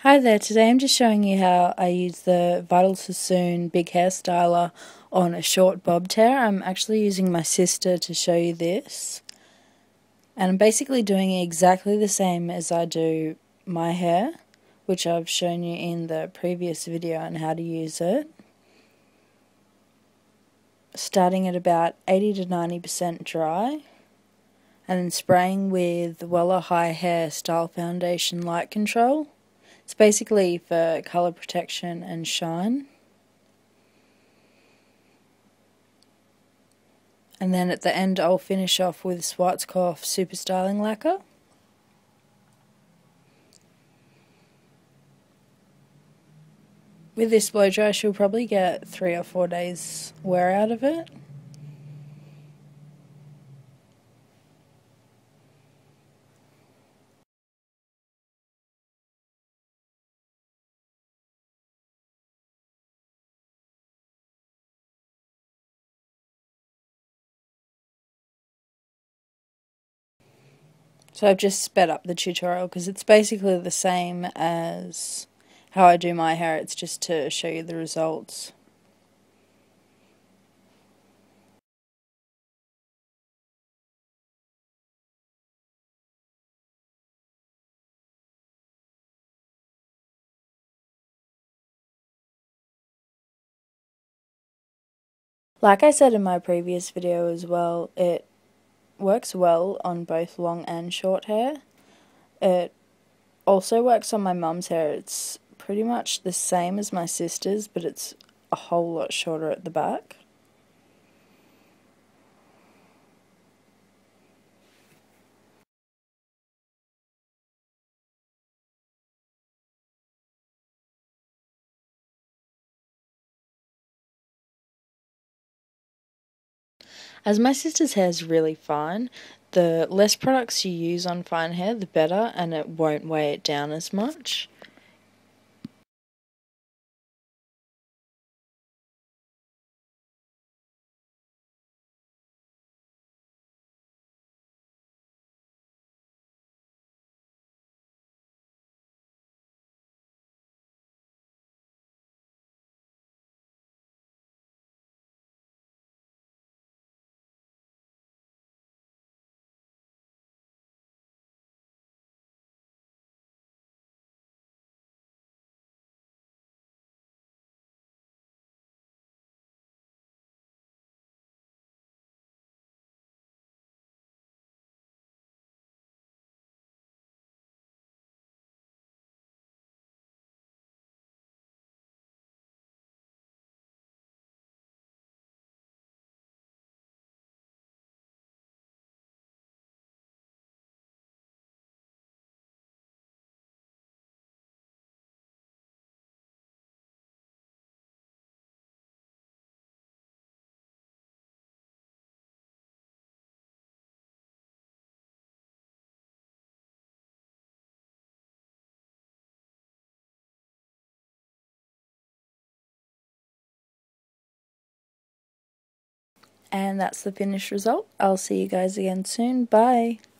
Hi there, today I'm just showing you how I use the Vital Sassoon Big Hair Styler on a short bobbed hair. I'm actually using my sister to show you this. And I'm basically doing exactly the same as I do my hair, which I've shown you in the previous video on how to use it. Starting at about 80 to 90% dry, and then spraying with Wella High Hair Style Foundation Light Control. It's basically for colour protection and shine. And then at the end I'll finish off with Schwarzkopf Super Styling Lacquer. With this blow dry she'll probably get 3 or 4 days wear out of it. So I've just sped up the tutorial because it's basically the same as how I do my hair, it's just to show you the results. Like I said in my previous video as well, it works well on both long and short hair. It also works on my mum's hair. It's pretty much the same as my sister's, but it's a whole lot shorter at the back. As my sister's hair is really fine, the less products you use on fine hair, the better, and it won't weigh it down as much. And that's the finished result. I'll see you guys again soon. Bye.